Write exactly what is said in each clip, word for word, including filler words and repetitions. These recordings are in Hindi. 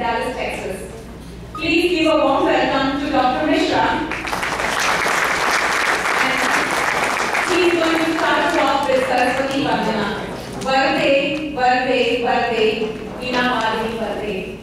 Dallas, Texas. Please give a warm welcome to Doctor Mishra. She is going to start us off with Saraswati Vandana. Vande, Vande, Vande, Veena Vadini Vande.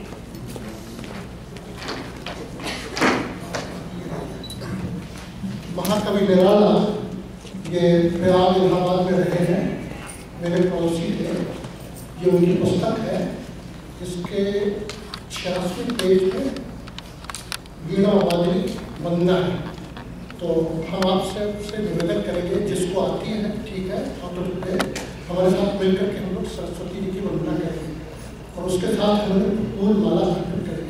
महाकवि निराला ये प्रयाग इलाहाबाद में रहे हैं, मेरे पड़ोसी थे। ये उनकी पुस्तक है, इसके छियासी पेज में वीणा वादिनी वंदना है। तो हम आपसे से निवेदन करेंगे, जिसको आती है ठीक है, और तो हमारे साथ मिलकर के हम लोग सरस्वती जी की वंदना करेंगे और उसके साथ हम लोग फूल माला अर्पित करेंगे।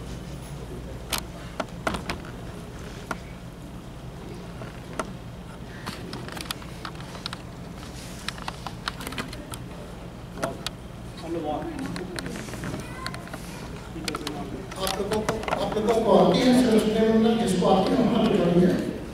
आप लोगों को आप लोगों को आती है सरस्वती वंदना, जिसको आती है वहाँ पे जाएंगे।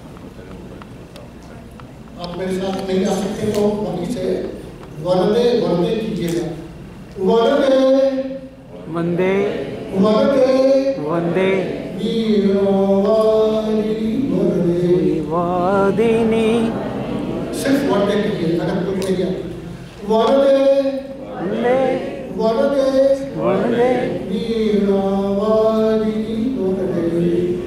आप मेरे साथ नहीं आ सकते तो वहीं से वरदे वरदे कीजिएगा। वरदे वंदे वरदे वंदे वीणा वादिनी वरदे वादिनी। सिर्फ वरदे कीजिए, अगर कुछ नहीं आती। वरदे वंदे वरदे वंदे वीणा वादिनी वरदे।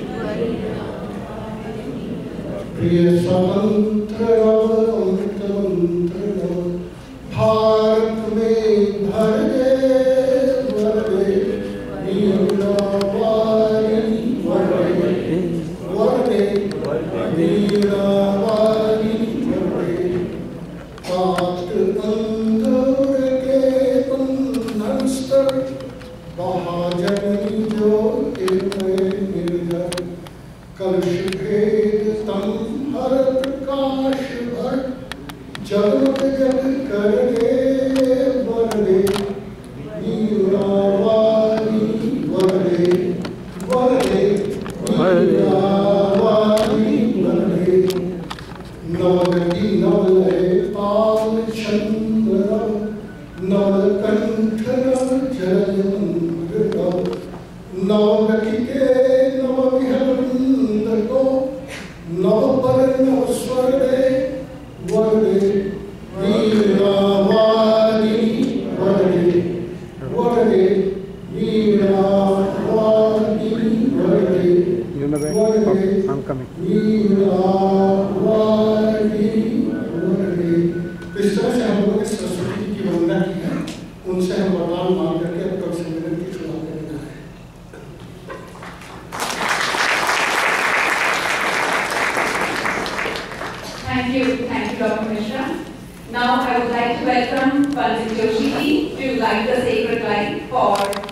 प्रिय स्वतंत्र अमृत मंत्र भारत में भर दे वरदे वीणा वादिनी वरदे वरदे वीणा वादिनी वरदे। कात अंधर के कुंदस्तर महाजनी ज्योतिर्मय निर्जर। कलश भेद तम हर प्रकाश भर जगमग जग कर दे वरदे वीणा वादिनी वरदे वरदे वीणा वादिनी वरदे। नवगति नवलय पाल छंद नवकंठ नव जल मंत्र। नवगति के नव विहंद को नव पर नव स्वर दे वरदे वीणा वादिनी वरदे वरदे वीणा वादिनी वरदे वरदे I'm coming. वीणा वादिनी वरदे। इस तरह से हम लोग इस सरस्वती की वंदना की है, उनसे हम वरदान मांग करके अब कल सम्मेलन की शुरुआत करना है। Thank you, thank you, Doctor Mishra. Now I would like to welcome Pandit Joshi ji to light the sacred light for